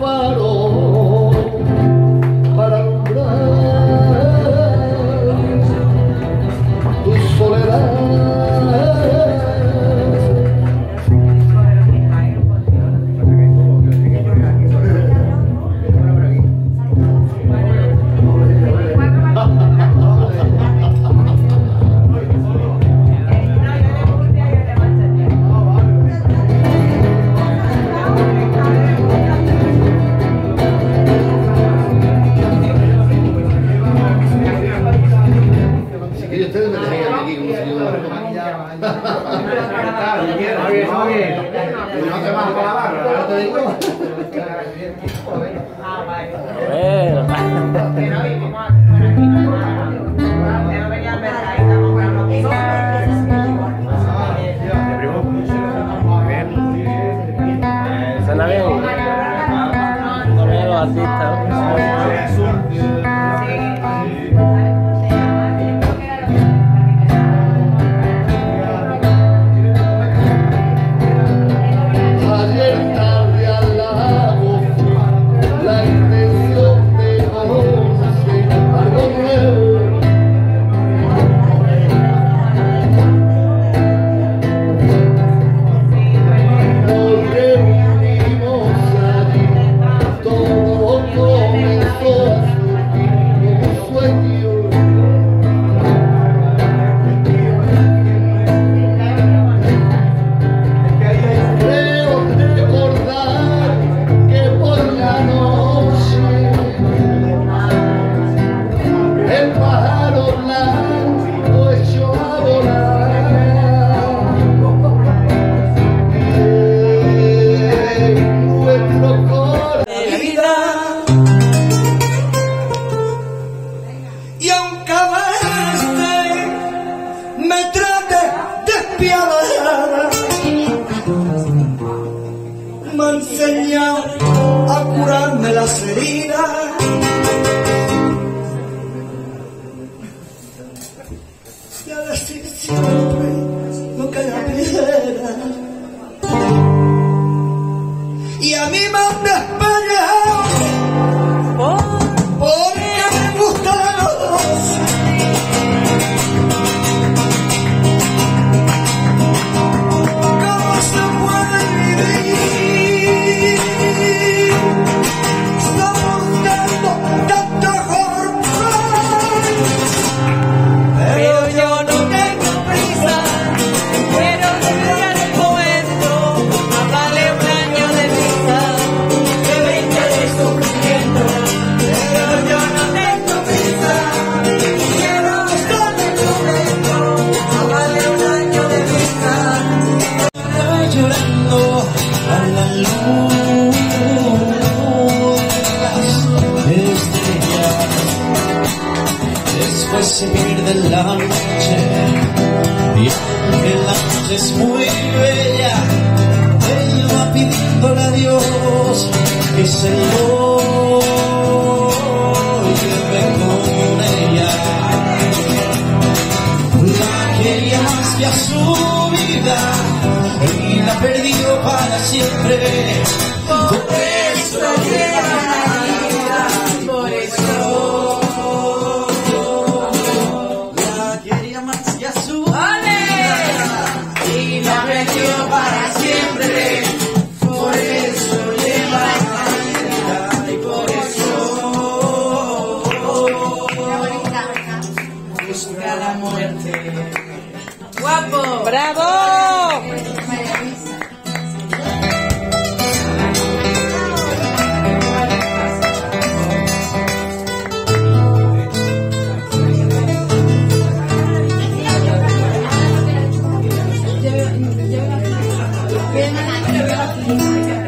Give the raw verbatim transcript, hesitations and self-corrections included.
faro para alumbrar tu soledad. Suena bien. También los artistas. Me ha enseñado a curarme las heridas y a decir siempre lo que ella pidiera. Y a mí me han despellejado porque me gusta la luz. ¿Cómo se puede vivir soportando tanto horror? Pero yo no tengo prisa, quiero disfrutar el momento, más vale un año de vida que veinte de sufrimiento. Pero yo no tengo prisa, quiero disfrutar el momento, más vale un año de vida. Llorando a la luz de las estrellas, después se pierde la noche y aunque la noche es muy bella, ella va pidiéndole a Dios que se lo lleve con ella. La quería más que a su vida y la perdió para siempre. Por eso lleva la vida, por eso la quería más que a su vida y la perdió para siempre. Por eso lleva la vida y por eso busca la muerte. ¡Guapo! ¡Bravo! Bien,